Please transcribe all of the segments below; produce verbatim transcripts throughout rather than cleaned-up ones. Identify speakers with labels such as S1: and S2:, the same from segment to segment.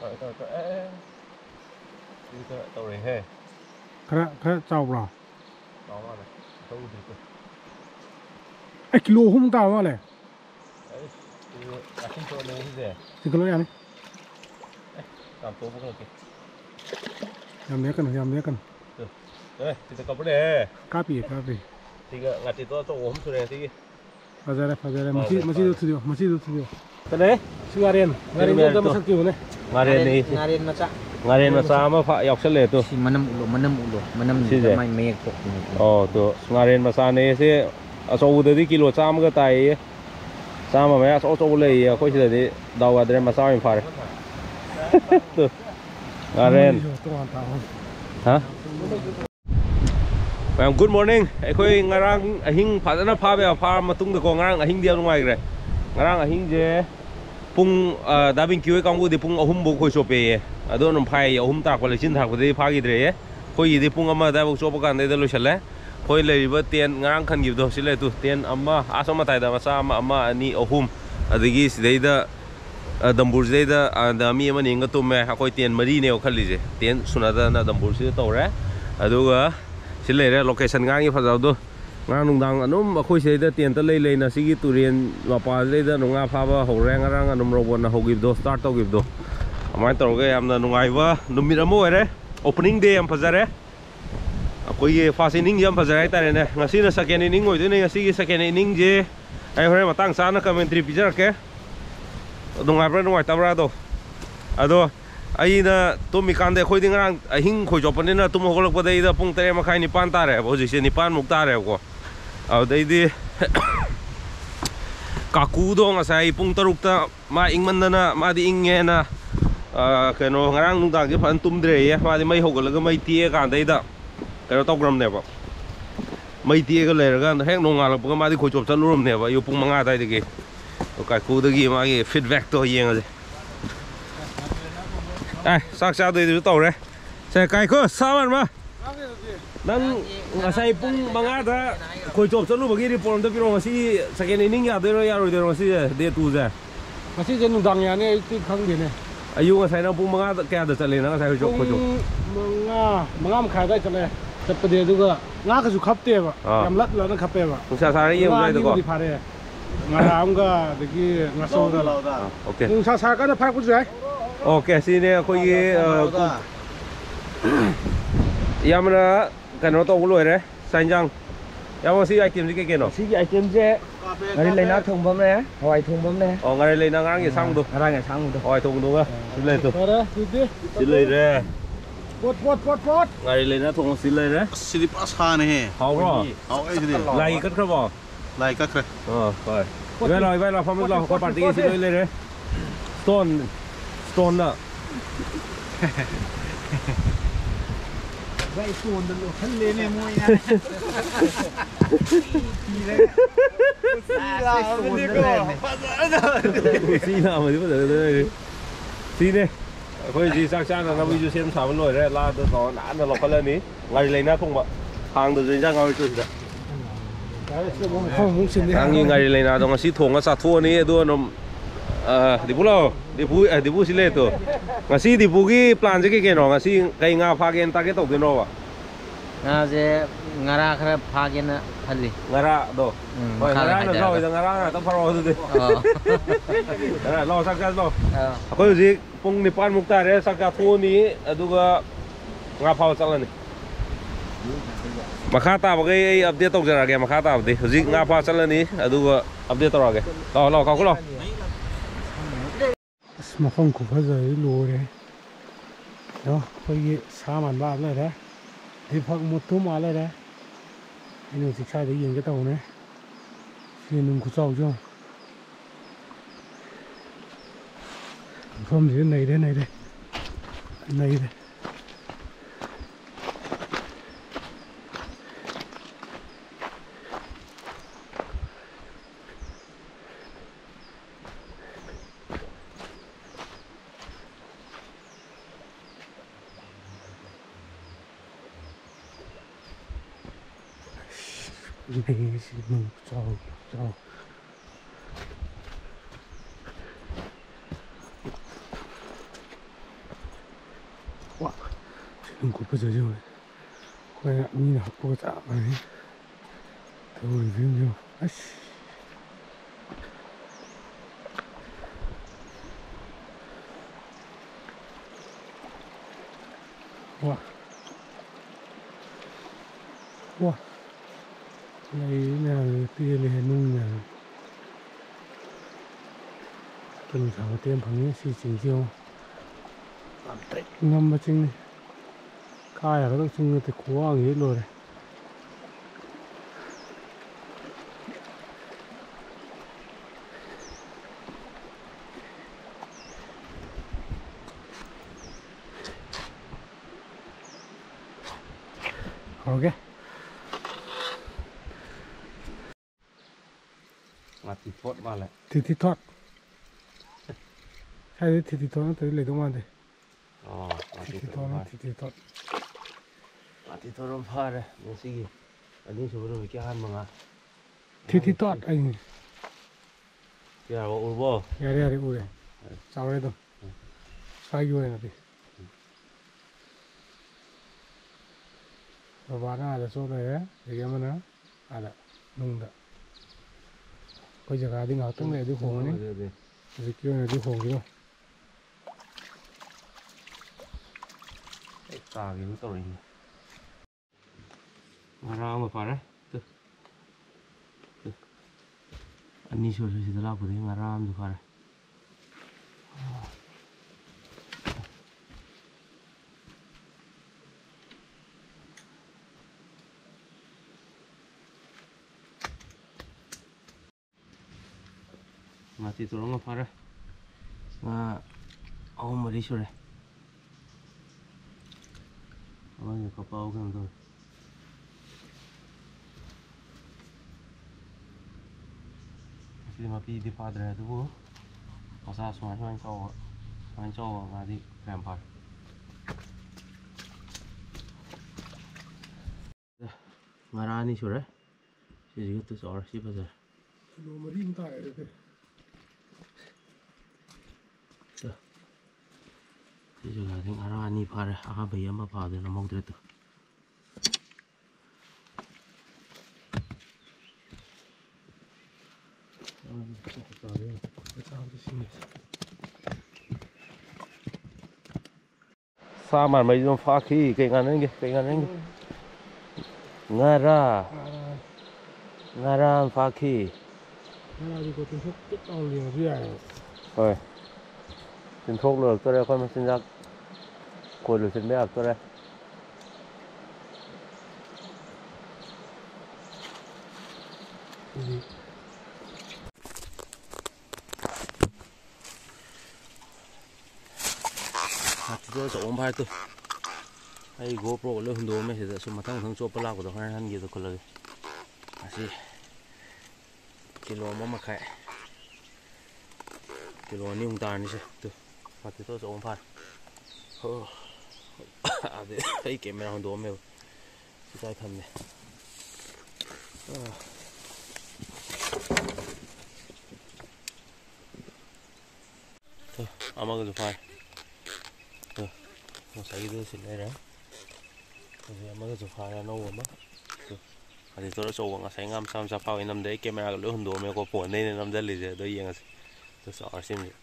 S1: tao tao ê đi tao tao rồi he
S2: khá khá chào bro
S1: đó mà này tao đi tao
S2: ê kilo hum tao mà này
S1: ấy thì à xin cho nên gì
S2: xin cái lỗi anh
S1: làm tốt không được
S2: làm mấy cần làm mấy cần
S1: đây thì tao có vấn đề
S2: copy copy
S1: thì cái ngặt thì tao tao ốm thôi này thì
S2: fazer fazer masih masih itu studio masih itu studio
S1: cái
S2: Singaren Singaren itu ada masak juga nih
S1: ngaren nih
S3: Ngaren maca
S1: ngaren masa mà phải học lên tu
S3: si manam ulo manam ulo manam mai mek pok
S1: oh tu ngaren masa này sẽ asal udah di kilo sama ke tai sama mà asal asal lei kau sih tadi dawa dari masa yang far tu ngaren hả Well, good morning. Tôi ngarang ahing phadana pha be pha matung de ko ngarang ahing dia ngai gre. Ngarang ahing je pung dabing kiwe kanggu de pung ahum bo khoi sope. Ado nom phai ahum ta ko le chin thak de pha gi dre. Khoi de pung ama da bo sopa kan de lo chale. Khoi le ba ten ngarang khan gi do sile tu ten ama asoma tai da masa ama ama ani ahum. Adigi sidai da dambur sidai da da mi ama ninga tu me khoi ten mari ne khali je. Ten sunada na dambur sidai to re. Aduga xin lấy ra location ngang như phát giáo thôi ngang nung đằng anum khôi xe đã tiền tới lấy lấy na sĩ turian và pa lấy đã nung ngà pha và hậu rang ngang anum robot na hậu kịp đó start tàu kịp đó mai tàu cái em là nung ai và nung mít amo đấy opening day em phát ra đấy coi cái fast inning em phát ra đấy ta này ngày xưa là second inning ngồi thế này ngày xưa second inning je ai hôm nay mà tăng sáng nó commentary pizza cái nung ai nung ai tao ra đâu à đâu ai na tụi mình can để khôi tiếng ngang ahing khôi chọn bên na tụi mình có lúc đây là pung tere mà khai nipan ta rồi, bây giờ nipan mục ta rồi cô, ở đây đi, cả cú đó ngay sai pung taruk ta mà England na mà đi England na, cái nó ngang nung ta cái phần tụm dre mà đi mấy học cái mấy tia can đây đó, cái nó tao gram này vậy, mấy tia cái này cái hết nung ngang là mà đi khôi chọn chân luôn này vậy, yêu pung mang đây thì cái, cái cú đó cái mà cái feedback to yên rồi. Đây, sắc sao đây tàu đấy. Xe cái cơ, sao mà mà. Đang ngasai pung mangada khoi chop chalu bagi ri porom da piro ngasi second inning ya de ya ro de ngasi de tu ja.
S2: Ngasi je nudang ya ne ti khang de ne.
S1: Ayu ngasai na pung manga kya da chale na ngasai chop khoi chop.
S2: Manga manga ma khai da chale. Chap de du ga nga ka su khap te ba. Yam lat la na khap pe ba.
S1: Nung sa sa ri yem dai da ko.
S2: Nga ram ga de ki ngaso da.
S1: Okay.
S2: Nung sa sa ka na phak bu jai.
S1: Okay, sini khoi gi yamna cái nó to lồi đấy, xanh răng. Em có xí item gì cái kia nó?
S3: si item je ngari leina thong bom ne hoi thong bom ne
S1: Ồ, ngari leina ngang gì sang tu.
S3: ngarang ya sang tu
S1: Hoi thong tu á. Xin lên tu. Xin lên đấy.
S2: Pot pot pot pot.
S1: Ngari leina thong xin lên đấy.
S4: Sini pasha này.
S1: Hao rồi.
S4: Hao ấy gì?
S1: Lai cất khắp bỏ.
S4: Lai cất khắp.
S1: Ờ, rồi. Vậy rồi, vậy là phong mình làm có bản tin xin lên đấy. Stone, stone đó.
S3: vậy tuần được thân lên em mua nha
S1: xí nào mà bây giờ xí đi khôi gì sang sang là nó bây giờ xem sao vẫn nổi đấy là nó đã là lọc lên đi ngày lấy nó không bọn hàng từ dưới ra ngồi chơi rồi hàng như ngày lấy nó nó xí thùng nó sạt thua ní đua nó di pulau di pu di pu sile tu ngasi di pu ki plan je ke no ngasi kai nga pha gen ta ke to ke no wa
S3: nga je ngara khara pha gen na khali
S1: ngara do oi ngara no lo da ngara na ta pharo tu de ngara lo sak ka lo ko ji pung ni pan mukta re sak ka thu ni aduga nga pha chal ni makha ta ba ge update to jara ge makha ta de ji nga pha chal ni aduga update to ra ge lo lo ka ko lo
S2: mà không có bao giờ lùi đấy đó coi như xa màn ba này đấy thì phật một túm mà này đấy anh em dịch sai để nhìn cái tàu này thì đừng có sâu chưa không gì này đây này đây này đây này mừng cho cho ꯅꯨꯡ ꯀꯨꯞꯄ ꯖꯧ ꯑꯩꯈꯣꯏꯅ ꯃꯤꯅ ꯍꯥꯞꯄꯒ ꯆꯞ ꯃꯥꯟꯅꯩ ꯇꯧꯔꯤ ꯐꯤꯕꯝꯁꯦ ꯑꯁ 와 와 lấy nào tia này nung nào tuần thảo tiêm phẳng xì chỉnh chiêu làm tệ ngâm mà chừng khai ở đó chừng thì khó nghĩ rồi này ok
S1: mà thì thoát vào lại
S2: thì thì thoát hay đấy thì thì thoát nó tới lấy đông ăn thì
S1: ờ
S2: thì thì thoát nó thì thì thoát
S1: mà thì thoát nó pha đây nên gì anh đi xuống rồi cái ăn mà ngà
S2: thì thì thoát anh
S1: cái nào u bò
S2: cái này là u đấy sao đấy đâu sai vô này thì và nó là số này đấy thì cái mà nó à là nung đó bây giờ cái đi ngáo tung này đi khổ này rồi kêu này đi khổ cái đâu
S1: ta cái nó tồi mà ra mà phải đấy từ từ anh đi xuống thì là có thể mà ra được phải mà thì tôi nó phá ra mà ông mà đi xuống đây ông ấy có bao cái thôi khi mà đi đi phá ra tôi vô có sao xuống cho anh cho anh cho mà đi làm phá mà ra đi xuống đấy chỉ có tôi sợ chỉ bao giờ
S2: nó mà đi tại cái
S1: thì giờ là những ara ni phá ra ara bây giờ mà phá được nó mong được sao mà mấy con phá khí cái ngàn anh cái ngàn anh ngara ngara phá khí
S2: nó đi có tiếng thuốc tiếp ao liền dưới này
S1: rồi xin thuốc được tôi đây con mình xin ra quần được xin bé tôi đây tôi chọn ông bài tôi hay GoPro lớn hơn đồ mấy thì sẽ xuống mặt thằng thằng chụp bao của tôi hay ăn gì tôi còn lời à gì kilo mà mà khai kilo ni ung tar ni se tu mà thì tôi chọn ông bài à đấy cái camera hơn đồ mấy cái thân này thôi ama cái file thôi nó sẽ đi xin đây đấy rồi ama cái file là nâu mà thì tôi đã cho vào cái ngam sam sa phao năm đấy camera cái lưỡi hồn đồ mấy có phổi nên năm đấy lì rồi tôi yên tôi sợ xem gì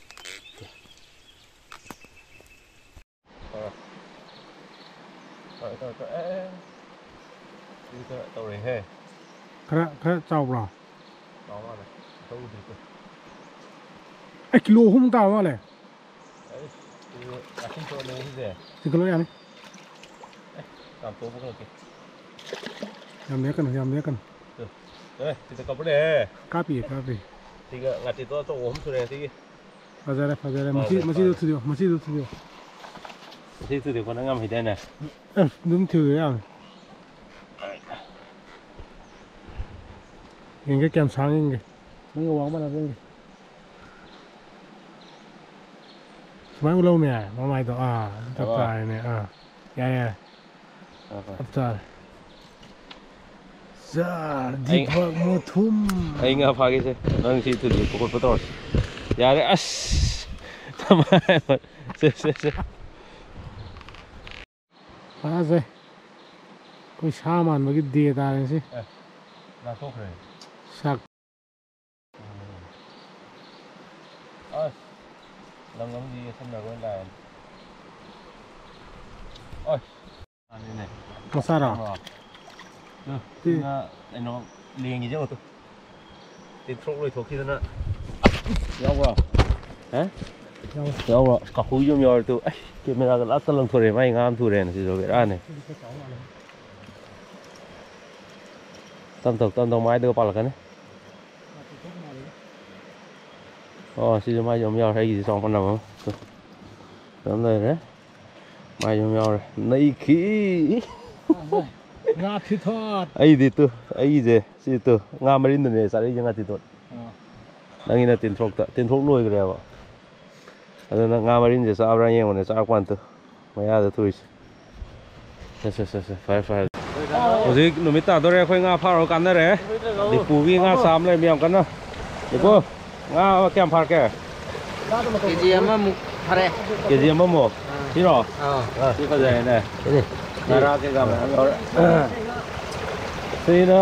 S1: rồi rồi rồi ê đi tôi tàu này he
S2: cái cái trâu rồi
S1: đó mà này tôi đi tôi
S2: ai kilo không tao mà này
S1: đấy thì à không cho nên gì
S2: thì cái lối này
S1: làm tốt không được
S2: làm nhớ cần làm nhớ cần
S1: đấy thì tôi có vấn đề
S2: cá bì cá bì
S1: thì cái ngặt thì tôi cho ốm xuống này thì
S2: bây giờ đây bây giờ đây mà chỉ mà chỉ được thứ điều mà chỉ được thứ điều
S1: thì thứ điều con đang ngâm thì đây này
S2: em đúng thứ đấy à những cái kem sáng những cái những cái quán bắt đầu những cái mấy lâu nè mà mày đó à tập tài nè à yeah yeah tập tài giờ đi vào một thum
S1: anh ngáp phá cái gì đang chỉ thứ điều của con tôi giờ đấy as tham ai mà se se se
S2: ꯐꯖꯩ ꯑꯩꯈꯣꯏ ꯁꯥ ꯃꯥꯟꯕꯒꯤ ꯗꯦ ꯇꯥꯔꯦ ꯉꯁꯤ
S1: ꯂꯥꯊꯣꯛꯈ꯭ꯔꯦ
S2: ꯁꯛ
S1: ꯑꯁ ꯂꯪ ꯑꯃꯗꯤ ꯌꯦꯁꯟꯅꯔꯣꯏ ꯂꯥꯛꯑꯦ ꯑꯁ ꯑꯅꯤꯅꯦ
S2: ꯃꯆꯥꯔꯣ
S1: ꯁꯤꯅ ꯀꯩꯅꯣ ꯂꯦꯡꯉꯤꯁꯦ ꯑꯣꯇꯣ ꯇꯤꯟꯊ꯭ꯔꯣꯛ ꯂꯣꯏꯊꯣꯛꯈꯤꯗꯅ ꯌꯥꯎꯕ꯭ꯔꯣ ꯍꯦ ꯌꯥꯎꯕ꯭ꯔꯣ ꯀꯥꯍꯨ ꯌꯨꯝ ꯌꯥꯎꯔꯦ ꯇꯨ ꯑꯩ ꯀꯦꯃꯦꯔꯥꯒ ꯂꯥꯛꯇ ꯂꯪꯊꯣꯔꯛꯑꯦ ꯃꯥꯏ ꯉꯥ ꯑꯃ ꯊꯨꯔꯦꯅ ꯁꯤꯁꯨ ꯕꯦꯔꯥꯅꯦ ꯇꯝ ꯇꯧ ꯇꯝ ꯇꯧ ꯃꯥꯏꯗꯒ ꯄꯥꯜꯂꯛꯀꯅꯤ ꯑꯣ ꯁꯤꯁꯨ ꯃꯥꯏꯁꯨ ꯑꯃ ꯌꯥꯎꯔꯦ ꯑꯩꯒꯤꯁꯤ ꯆꯥꯎꯄꯟ ꯑꯃ ꯑꯗꯨꯝ ꯂꯩꯔꯦ ꯃꯥꯏꯁꯨ ꯑꯃ ꯌꯥꯎꯔꯦ ꯅꯩꯈꯤ
S2: ꯉꯥ ꯊꯤꯊꯣꯠ
S1: ꯑꯩꯗꯤ ꯇꯨ ꯑꯩꯒꯤꯁꯦ ꯁꯤ ꯇꯨ ꯉꯥ ꯃꯔꯤꯟꯗꯨꯅꯦ ꯆꯥꯔꯛꯏꯁꯦ ꯉꯥ ꯊꯤꯊꯣꯠ ꯅꯪꯒꯤꯅ ꯇꯤꯟꯊ꯭ꯔꯣꯛꯇ ꯇꯤꯟꯊ꯭ꯔꯣꯛ ꯂꯣꯏꯈ꯭ꯔꯦꯕ ꯑꯗꯨꯅ ꯉꯥ ꯃꯔꯤꯟꯁꯦ ꯆꯥꯕ꯭ꯔꯥ ꯌꯦꯡꯕꯅꯦ ꯆꯥꯔꯛꯄꯥꯟꯇ ꯃꯌꯥꯗ ꯊꯨꯔꯤꯁꯦ ꯁꯦ ꯁꯦ ꯁꯦ ꯐꯔꯦ ꯐꯔꯦ ꯍꯧꯖꯤꯛ ꯅꯨꯃꯤꯠ ꯇꯥꯗꯣꯔꯦ ꯑꯩꯈꯣꯏ ꯉꯥ ꯐꯥꯔꯒ ꯀꯥꯟꯅꯔꯦ ꯗꯤꯄꯨꯒꯤ ꯉꯥ ꯆꯥꯝ ꯂꯩꯔꯝꯃꯤ ꯌꯥꯝ ꯀꯟꯅ ꯗꯤꯄꯨ ꯉꯥ ꯀꯌꯥꯝ ꯐꯥꯔꯛꯀꯦ
S3: ꯀꯦꯖꯤ ꯑꯃꯃꯨꯛ ꯐꯔꯦ
S1: ꯀꯦꯖꯤ ꯑꯃꯃꯨꯛ ꯁꯤꯔꯣ
S3: ꯑꯥ
S1: ꯁꯤ ꯐꯖꯩꯅꯦ ꯉꯥꯔꯥ ꯀꯩꯀꯥ ꯃꯌꯥꯝ ꯌꯥꯎꯔꯦ ꯁꯤꯅ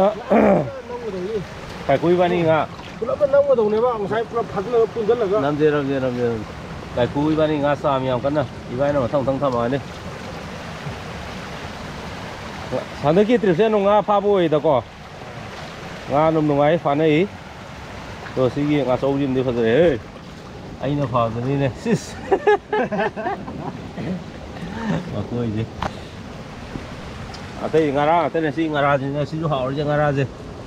S1: ꯀꯥꯏꯀꯨ ꯏꯕꯥꯅꯤ ꯉꯥ
S2: ꯄꯨꯂꯞ ꯅꯝꯒꯗꯧꯅꯦꯕ ꯉꯁꯥꯏ ꯄꯨꯂꯞ ꯐꯥꯖꯤꯜꯂꯒ ꯄꯨꯟꯁꯤꯜꯂꯒ
S1: ꯅꯝꯖꯦ ꯅꯝꯖꯦ ꯅꯝꯖꯦ ꯀꯥꯏꯀꯨ ꯏꯕꯥꯅꯤ ꯉꯥ ꯆꯥꯝ ꯌꯥꯝ ꯀꯟꯅ ꯏꯕꯥꯅꯤꯅ ꯃꯊꯪ ꯃꯊꯪ ꯊꯝꯃꯛꯑꯅꯤ ꯍꯟꯗꯛꯀꯤ ꯇ꯭ꯔꯤꯞꯁꯦ ꯑꯗꯨꯝ ꯉꯥ ꯐꯥꯕ ꯑꯣꯏꯗꯀꯣ ꯉꯥ ꯑꯗꯨꯝ ꯅꯨꯡꯉꯥꯏ ꯐꯥꯅꯩ ꯑꯗꯣ ꯁꯤꯒꯤ ꯉꯥꯆꯧꯁꯤꯃꯗꯤ ꯐꯖꯔꯦ ꯑꯩꯅ ꯐꯥꯕꯗꯅꯤꯅꯦ ꯁꯤꯁ ꯃꯈꯣꯏꯁꯦ ꯑꯇꯩ ꯉꯥꯔꯥ ꯉꯥꯛꯇꯅꯦ ꯁꯤ ꯉꯥꯔꯥꯁꯤꯅ ꯁꯤꯁꯨ ꯍꯥꯎꯔꯤꯁꯦ ꯉꯥꯔꯥꯁꯦ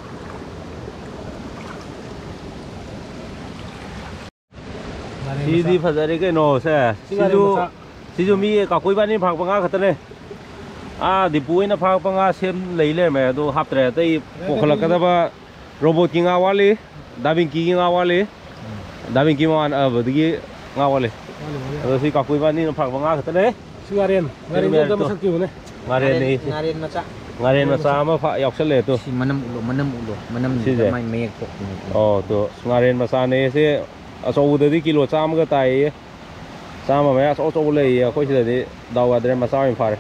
S1: ꯁꯤꯗꯤ ꯐꯖꯔꯦ ꯀꯩꯅꯣ ꯁꯦ ꯁꯤꯁꯨ ꯁꯤꯁꯨ ꯃꯤ ꯀꯥꯀꯨ ꯏꯕꯥꯅꯤ ꯐꯥꯔꯛꯄ ꯉꯥ ꯈꯛꯇꯅꯦ ꯑꯥ ꯗꯤꯄꯨ ꯑꯣꯏꯅ ꯐꯥꯔꯛꯄ ꯉꯥ ꯁꯦꯝ ꯂꯩ ꯂꯩꯔꯝꯃꯦ ꯑꯗꯨ ꯍꯥꯞꯇ꯭ꯔꯦ ꯑꯇꯩ ꯄꯣꯈꯠꯂꯛꯀꯗꯕ ꯔꯣꯕꯣꯠꯀꯤ ꯉꯥ ꯋꯥꯠꯂꯤ ꯗꯥꯕꯤꯡꯀꯤꯒꯤ ꯉꯥ ꯋꯥꯠꯂꯤ ꯗꯥꯕꯤꯡꯀꯤ ꯃꯥꯟꯅꯕꯗꯒꯤ ꯉꯥ ꯋꯥꯠꯂꯤ ꯑꯗꯣ ꯁꯤ ꯀꯥꯀꯨ ꯏꯕꯥꯅꯤꯅ ꯐꯥꯔꯛꯄ ꯉꯥ ꯈꯛꯇꯅꯦ
S2: ꯁꯤ ꯉꯥꯔꯦꯟ ꯉꯥꯔꯦꯟꯗꯣ ꯃꯁꯛ ꯊꯤꯕꯅꯦ
S1: ꯉꯥꯔꯦꯟꯅꯤ
S3: ꯉꯥꯔꯦꯟ ꯃꯆꯥ
S1: ꯉꯥꯔꯦꯟ ꯃꯆꯥ ꯑꯃ ꯌꯥꯎꯁꯜꯂꯦ ꯇꯨ
S3: ꯁꯤ ꯃꯅꯝ ꯎꯠꯂꯣ ꯃꯅꯝ ꯎꯠꯂꯣ ꯃꯅꯝꯁꯤꯗ ꯃꯥꯏ ꯃꯌꯦꯛ ꯊꯣꯛꯄꯅꯤ
S1: ꯑꯣ ꯇꯨ ꯉꯥꯔꯦꯟ ꯃꯆꯥꯅꯦ ꯁꯤ ꯑꯆꯧꯕꯗꯗꯤ ꯀꯤꯂꯣ ꯆꯥꯝꯃꯒ ꯇꯥꯏꯌꯦ ꯆꯥꯝꯃ ꯃꯌꯥ ꯑꯆꯧ ꯑꯆꯧꯕ ꯂꯩꯌꯦ ꯑꯩꯈꯣꯏ ꯁꯤꯗꯗꯤ ꯗꯥꯎ ꯌꯥꯗ꯭ꯔꯦ ꯃꯆꯥ ꯑꯣꯏꯅ ꯐꯥꯔꯦ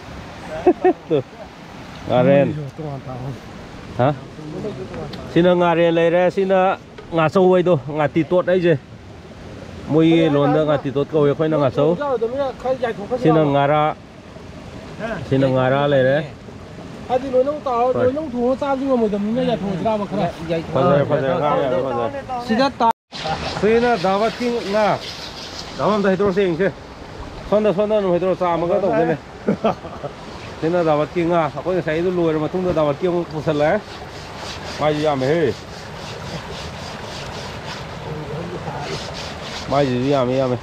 S1: ꯉꯥꯔꯦꯟ ꯍꯥ ꯁꯤꯅ ꯉꯥꯔꯦꯟ ꯂꯩꯔꯦ ꯁꯤꯅ ꯉꯥꯆꯧ ꯍꯥꯏꯗꯣ ꯉꯥꯇꯤ ꯇꯣꯠ ꯍꯥꯏꯁꯦ ꯃꯣꯏꯒꯤ ꯂꯣꯟꯗ ꯉꯥꯇꯤ ꯇꯣꯠ ꯀꯧꯋꯦ ꯑꯩꯈꯣꯏꯅ ꯉꯥꯆꯧ ꯁꯤꯅ ꯉꯥꯔꯥ ꯁꯤꯅ ꯉꯥꯔꯥ ꯂꯩꯔꯦ
S2: ꯍꯥꯏꯗꯤ ꯂꯣꯏꯅꯃꯛ ꯇꯥꯎꯔ ꯂꯣꯏꯅꯃꯛ ꯊꯣꯡꯉ ꯆꯥꯕꯁꯨ ꯉꯝꯃꯣꯏꯗꯕꯅꯤꯅ ꯌꯥꯏꯊꯣꯡꯁꯤꯔꯥꯕ ꯈꯔ
S1: ꯐꯖꯔꯦ ꯐꯖꯔꯦ ꯉꯥ ꯌꯥꯝ ꯐꯖꯔꯦ
S2: ꯁꯤꯗ ꯇꯥ
S1: ꯁꯤꯅ ꯗꯥꯋꯠꯀꯤ ꯉꯥ ꯗꯥꯋꯠ ꯍꯩꯗꯣꯔꯛꯁꯦ ꯌꯦꯡꯁꯦ ꯁꯣꯝꯗ ꯁꯣꯝꯗ ꯑꯗꯨꯝ ꯍꯩꯗꯣꯔꯛ ꯆꯥꯝꯃꯒ ꯇꯧꯗꯣꯏꯅꯦ ꯁꯤꯅ ꯗꯥꯋꯠꯀꯤ ꯉꯥ ꯑꯩꯈꯣꯏ ꯉꯁꯥꯏꯗꯨ ꯂꯣꯏꯔ ꯃꯇꯨꯡꯗ ꯗꯥꯋꯠꯀꯤ ꯑꯃꯨꯛ ꯄꯨꯁꯜꯂꯛꯑꯦ ꯃꯥꯏꯁꯨ ꯌꯥꯝꯃꯦꯍꯦ ꯃꯥꯏꯁꯤꯁꯨ ꯌꯥꯝꯃꯦ ꯌꯥꯝꯃꯦ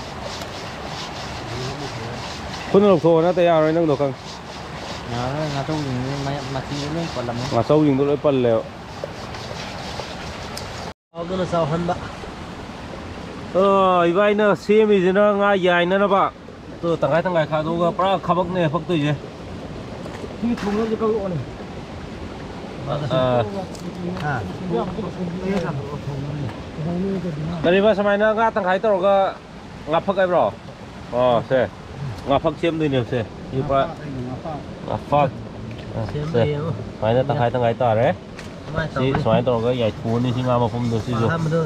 S1: ꯈꯨꯟꯅ ꯂꯧꯊꯣꯛꯑꯣ ꯅꯠꯇ ꯌꯥꯔꯣꯏ ꯅꯪꯗꯣ ꯈꯪ ꯉꯥꯆꯧꯁꯤꯡꯗꯣ ꯂꯣꯏ ꯄꯜꯂꯦꯕ
S3: ꯑꯗꯨꯅ ꯆꯥꯎꯍꯟꯕ
S1: ꯏꯕꯥꯏꯅ ꯁꯦꯝꯃꯤꯁꯤꯅ ꯉꯥ ꯌꯥꯏꯅꯅꯕ ꯇꯣ ꯇꯪꯈꯥꯏ ꯇꯪꯈꯥꯏ ꯈꯥꯗꯣꯛꯑꯒ ꯄꯨꯔꯥ ꯈꯕꯛꯅꯦ ꯐꯛꯇꯣꯏꯁꯦ
S2: ꯁꯤ ꯊꯣꯡꯅꯕꯁꯦ ꯀꯛꯂꯛꯑꯣꯅꯦ
S1: ꯀꯔꯤꯕ ꯁꯨꯃꯥꯏꯅ ꯉꯥ ꯇꯪꯈꯥꯏ ꯇꯧꯔꯒ ꯉꯥꯐꯛ ꯍꯥꯏꯕ꯭ꯔꯣ ꯑꯣ ꯁꯦ ꯉꯥꯐꯛ ꯁꯦꯝꯗꯣꯏꯅꯦꯕ ꯁꯦ ꯉꯥꯐꯛ ꯁꯨꯃꯥꯏꯅ ꯇꯪꯈꯥꯏ ꯇꯪꯈꯥꯏ ꯇꯥꯔꯦ ꯁꯤ ꯁꯨꯃꯥꯏꯅ ꯇꯧꯔꯒ ꯌꯥꯏꯊꯣꯛꯑꯅꯤ ꯁꯤ ꯉꯥ ꯃꯐꯝꯗꯣ ꯁꯤꯁꯨ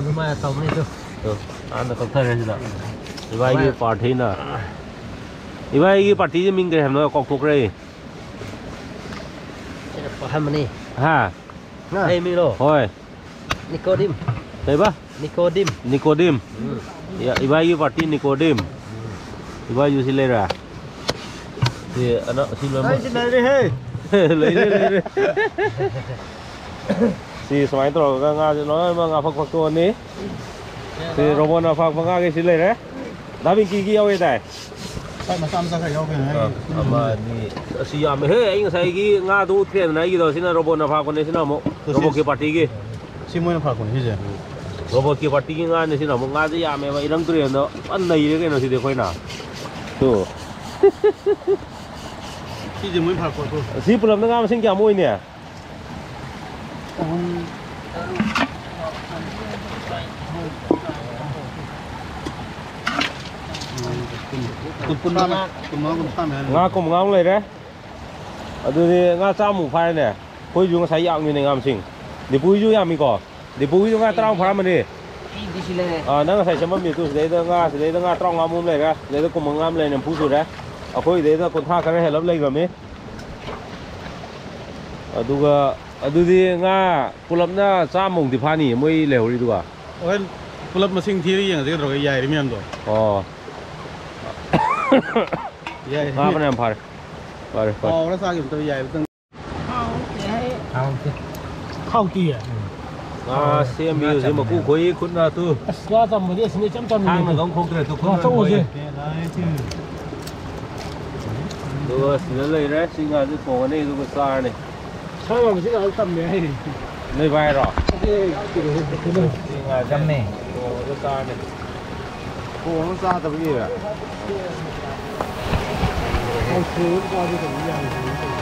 S1: ꯍꯥꯟꯅ ꯀꯛꯊꯔꯦ ꯁꯤꯗ ꯏꯕꯥꯏꯒꯤ ꯄꯥꯔꯇꯤꯅ ꯏꯕꯥꯏꯒꯤ ꯄꯥꯔꯇꯤꯁꯦ ꯃꯤꯡ ꯀꯔꯤ ꯍꯥꯏꯕꯅꯣ ꯀꯥꯎꯊꯣꯛꯈ꯭ꯔꯦ
S3: ꯑꯍꯥꯟꯕꯅꯤ
S1: ꯍꯥ
S3: ꯑꯩ ꯃꯤꯔꯣ
S1: ꯍꯣꯏ
S3: ꯅꯤꯀꯣꯗꯤꯝ
S1: ꯀꯩꯕ
S3: ꯅꯤꯀꯣꯗꯤꯝ
S1: ꯅꯤꯀꯣꯗꯤꯝ ꯏꯕꯥꯏꯒꯤ ꯄꯥꯔꯇꯤ ꯅꯤꯀꯣꯗꯤꯝ ꯏꯕꯥꯏꯁꯨ ꯁꯤ ꯂꯩꯔꯦ ꯁꯤ ꯑꯅ ꯁꯤ
S3: ꯂꯩꯔꯦꯍꯦ
S1: ꯂꯩꯔꯦ ꯂꯩꯔꯦ ꯁꯤ ꯁꯨꯃꯥꯏꯅ ꯇꯧꯔꯒ ꯉꯥꯁꯦ ꯂꯣꯏꯅꯃꯛ ꯉꯥꯐꯛ ꯐꯛꯇꯣꯛꯑꯅꯤ ꯁꯤ ꯔꯣꯕꯣꯠꯅ ꯐꯥꯛꯄ ꯉꯥꯒꯤ ꯁꯤ ꯂꯩꯔꯦ ꯗꯥꯕꯤꯡꯀꯤꯒꯤ ꯌꯥꯎꯋꯦ ꯇꯥꯏ
S4: ꯃꯆꯥ ꯃꯆꯥ ꯈꯔ ꯌꯥꯎꯒꯦ
S1: ꯑꯃ ꯑꯅꯤ ꯑꯁꯤ ꯌꯥꯝꯃꯦꯍꯦ ꯑꯩ ꯉꯁꯥꯏꯒꯤ ꯉꯥꯗꯨ ꯎꯠꯈ꯭ꯔꯦꯗꯅ ꯑꯩꯒꯤꯗꯣ ꯁꯤꯅ ꯔꯣꯕꯣꯠꯅ ꯐꯥꯛꯄꯅꯦ ꯁꯤꯅ ꯑꯃꯨꯛ ꯔꯣꯕꯣꯠꯀꯤ ꯄꯥꯔꯇꯤꯒꯤ
S4: ꯁꯤ ꯃꯣꯏꯅ ꯐꯔꯛꯄꯅꯤ ꯁꯤꯁꯦ
S1: ꯔꯣꯕꯣꯠꯀꯤ ꯄꯥꯔꯇꯤꯒꯤ ꯉꯥꯅꯦ ꯁꯤꯅ ꯑꯃꯨꯛ ꯉꯥꯁꯦ ꯌꯥꯝꯃꯦꯕ ꯏꯔꯪ ꯇꯨꯔꯦꯟꯗ ꯐꯟ ꯅꯩꯔꯦ ꯀꯩꯅꯣ ꯁꯤꯗꯤ ꯑꯩꯈꯣꯏꯅ ꯇꯨ
S4: ꯁꯤꯁꯦ ꯃꯣꯏꯅ ꯐꯔꯛꯄ
S1: ꯁꯤ ꯄꯨꯂꯞꯅ ꯉꯥ ꯃꯁꯤꯡ ꯀꯌꯥꯃꯨꯛ ꯑꯣꯏꯅꯤ
S4: ꯀꯨꯟ ꯀꯨꯟ ꯃꯉꯥ ꯀꯨꯟ ꯃꯉꯥ ꯀꯨꯟꯊ꯭ꯔꯥ
S1: ꯉꯥ ꯀꯨꯟꯃꯉꯥꯃꯨꯛ ꯂꯩꯔꯦ ꯑꯗꯨꯗꯤ ꯉꯥ ꯆꯥꯝꯃꯨꯛ ꯐꯥꯔꯦꯅꯦ ꯑꯩꯈꯣꯏꯁꯨ ꯉꯁꯥꯏ ꯌꯥꯝꯃꯤꯅꯦ ꯉꯥꯝꯁꯤꯡ ꯗꯤꯄꯨꯒꯤꯁꯨ ꯌꯥꯝꯃꯤꯀꯣ ꯗꯤꯄꯨꯒꯤꯁꯨ ꯉꯥ ꯇꯔꯥꯃꯨꯛ ꯐꯥꯔꯝꯃꯅꯤ ꯑꯥ ꯅꯪ ꯉꯁꯥꯏ ꯁꯦꯝꯃꯝꯃꯤꯗꯨ ꯁꯤꯗꯩꯗ ꯉꯥ ꯁꯤꯗꯩꯗ ꯉꯥ ꯇꯔꯥꯃꯉꯥꯃꯨꯛ ꯂꯩꯔꯦ ꯁꯤꯗꯩꯗ ꯀꯨꯟꯃꯉꯥ ꯑꯃ ꯂꯩꯔꯦ ꯅꯤꯐꯨ ꯁꯨꯔꯦ ꯑꯩꯈꯣꯏꯗꯩꯗ ꯀꯨꯟꯊ꯭ꯔꯥ ꯈꯔ ꯍꯦꯜꯂꯞ ꯂꯩꯈ꯭ꯔꯃꯤ ꯑꯗꯨꯒ ꯑꯗꯨꯗꯤ ꯉꯥ ꯄꯨꯂꯞꯅ ꯆꯥꯝꯃꯃꯨꯛꯇꯤ ꯐꯥꯅꯤꯌꯦ ꯃꯣꯏ ꯂꯩꯍꯧꯔꯤꯗꯨꯒ
S4: ꯍꯣꯔꯦꯟ ꯄꯨꯂꯞ ꯃꯁꯤꯡ ꯊꯤꯔ ꯌꯦꯡꯉꯁꯤ ꯀꯩꯗꯧꯔꯒꯦ ꯌꯥꯏꯔꯤ ꯃꯌꯥꯝꯗꯣ
S1: ꯑꯣ
S4: ꯌꯥꯏꯔꯤ
S1: ꯉꯥ ꯐꯅꯌꯥꯝ ꯐꯥꯔꯦ ꯐꯔꯦ ꯐꯔꯦ
S4: ꯍꯥꯎꯔ ꯆꯥꯒꯦ ꯑꯝꯇ ꯌꯥꯏꯕꯇꯪ
S2: ꯍꯥꯎꯇꯤꯌꯦ
S1: ꯉꯥ ꯁꯦꯝꯕꯤꯌꯨꯁꯦ ꯃꯀꯨ ꯈꯣꯏ ꯈꯨꯠꯅ ꯇꯨ
S2: ꯑꯁ ꯉꯥ ꯆꯝꯕꯗꯤ ꯑꯁꯤꯅ ꯏꯆꯝ ꯆꯝꯅ
S1: ꯊꯥꯡꯅ ꯀꯝ ꯈꯣꯛꯇ꯭ꯔꯦ ꯇꯨ ꯈꯨꯠꯅ
S2: ꯆꯧꯁꯦ
S1: ꯑꯗꯨꯒ ꯁꯤꯗ ꯂꯩꯔꯦ ꯁꯤ ꯉꯥꯁꯦ ꯊꯣꯡꯉꯅꯤ ꯑꯗꯨꯒ ꯆꯥꯔꯅꯤ
S2: ꯁꯥꯡꯕꯁꯤ ꯉꯥ ꯇꯝꯃꯦ ꯍꯥꯏꯔꯤ
S1: ꯅꯣꯏ ꯚꯥꯏꯔꯣ
S3: ꯆꯝꯃꯦ
S1: ꯊꯣꯡꯉꯒ ꯆꯥꯔꯅꯤ
S4: ꯊꯣꯡꯉ ꯆꯥꯗꯕꯒꯤ
S2: ꯍꯥꯎꯊꯣꯛꯑꯒ ꯆꯥꯕ ꯌꯥꯏ